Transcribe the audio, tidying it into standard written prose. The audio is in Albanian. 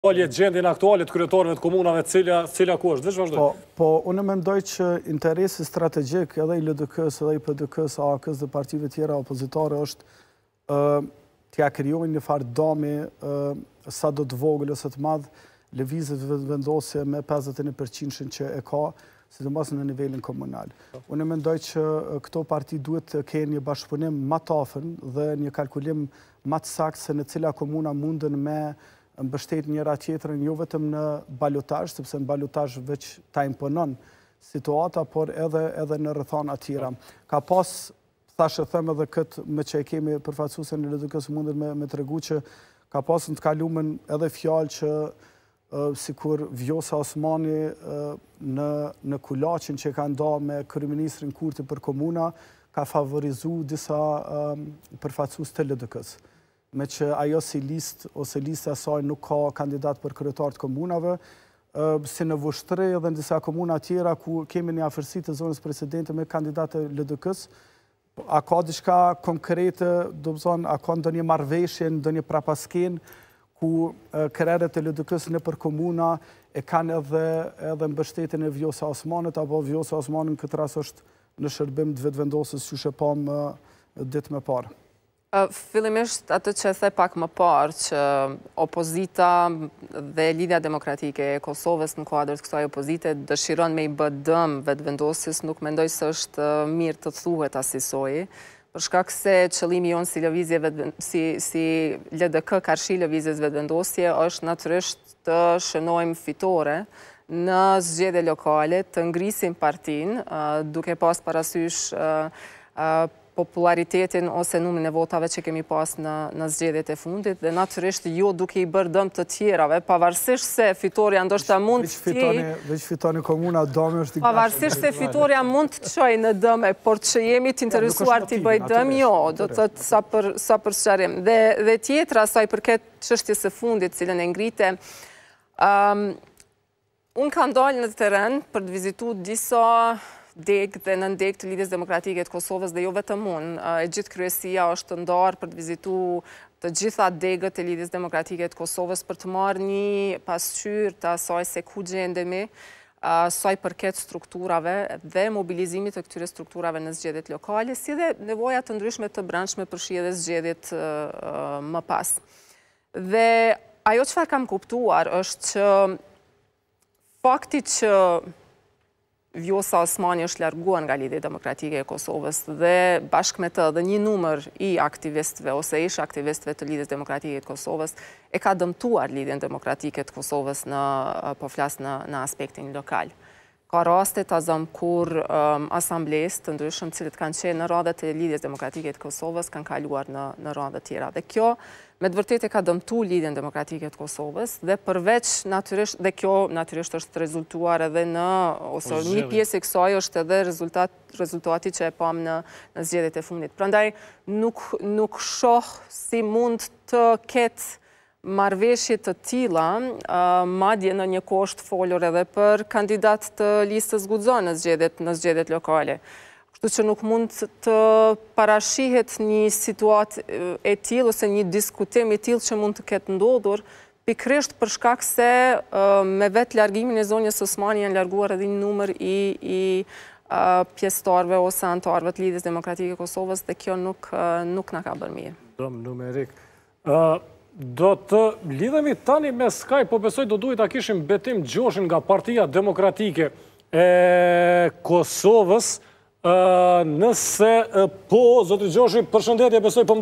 gjendjen aktuale të kryetarëve të komunave, cila ku është? Dhe vazhdoj. Po, unë mendoj që interesi strategjik edhe i LDK-s, edhe i PDK-s, AK-s dhe partive tjera opozitare është t'ja krijojnë një farë dami sa do të vogël ose të madh lëvizjet vendosje me 51% që e ka, sidomos në nivelin komunal. Unë mendoj që këto parti duhet të kenë një bashkëpunim më të afërt dhe një kalkulim më të saktë se në cila komuna mundën me mbështet njëra tjetrën, jo vetëm në balotazh, sepse në balotazh veç ta imponon situata, por edhe në rrethana tjera. Ka pas, thashë them edhe këtë me që e kemi përfaqësuesen në LDK-s mundën me tregu që ka pas në të kaluamën edhe fjalë që sikur Vjosa Osmani në Kulaçin që ka nda me kryeministrin Kurti për komuna, ka favorizu disa përfaqësues të LDK-s. Me që ajo si listë ose lista saj nuk ka kandidat për kryetar të komunave, si në Vushtri edhe në disa komuna tjera ku kemi një afërsi të zonës presidente me kandidatë LDK-s, a ka diçka konkrete, do të thonë, a ka ndonjë marrëveshje, ndonjë prapaskenë ku krerët e LDK-s në për komuna e kanë edhe mbështetjen e Vjosa Osmanit, apo Vjosa Osmani në këtë rast është në shërbim të vetëvendosjes që shepam ditë më parë. Fillimisht atë që the pak më parë që opozita dhe Lidhja Demokratike e Kosovës në kuadër të kësaj opozite dëshiron me i bë dëm vetëvendosjes, nuk mendoj se është mirë të thuhet asaj. Për shkak se qëllimi jonë si LDK karshi lëvizjes vetëvendosje është natyrisht të shënojmë fitore në zgjedhje lokale, të ngrisim partinë, duke pas parasysh popularitetin ose numrin e votave që kemi pas në zgjedhjet e fundit, dhe natyrisht jo duke i bërë dëm të tjerave, pavarësisht se fitoria ndoshta mund të veç fitoni komuna, dëmi është i pavarësisht se fitoria mund të çojë në dëme, por që jemi të interesuar të i bëj dëm, jo, do të thotë sa për sqarim. Dhe tjetra sa i përket çështjes së fundit, cilën e ngrite, unë kam dalë në terren për të vizituar disa degë dhe nëndegë të Lidhjes Demokratike të Kosovës dhe jo vetëm unë. E gjithë kryesia është ndarë për të vizituar të gjitha degët e Lidhjes Demokratike të Kosovës për të marrë një pasqyrë të asaj se ku gjendemi, sa i përket strukturave dhe mobilizimit të këtyre strukturave në zgjedhjet lokale, si dhe nevoja të ndryshme të brendshme përfshi edhe zgjedhjet më pas. Dhe ajo çfarë kam kuptuar është që fakti që Vjosa Osmani është larguar nga Lidhja Demokratike e Kosovës dhe bashkë me të dhe një numër i aktivistëve ose ish aktivistëve të Lidhjes Demokratike të Kosovës e ka dëmtuar Lidhjen Demokratike të Kosovës po flas në aspektin lokal. Ka raste të azëm kur asamblesë të ndryshëm cilët kanë qenë në radhët e Lidhjes Demokratike të Kosovës kanë kaluar në radhët tjera. Dhe kjo me të vërtetë ka dëmtuar Lidhjen Demokratike të Kosovës dhe përveç natyrisht dhe kjo natyrisht është rezultuar edhe ose një pjesë e kësaj është edhe rezultati që e pam në zgjedhjet e fundit. Prandaj nuk shoh si mund të ketë marrëveshje të tilla, madje në një kohë është folur edhe për kandidat të listës Guxon në zgjedhjet lokale. Kështu që nuk mund të parashihet një situatë e tillë ose një diskutim i tillë që mund të ketë ndodhur, pikërisht për shkak se me vetë largimin e zonjës Osmani janë larguar edhe një numër i pjesëtarëve ose anëtarëve të Lidhjes Demokratike të Kosovës dhe kjo nuk na ka bërë mirë. Dëm numerik. Do të lidhemi tani me Skype, po besoj do duhet ta kishim Betim Gjoshin nga Partia Demokratike e Kosovës. Nëse po, zotri Gjoshi, përshëndetje, besoj po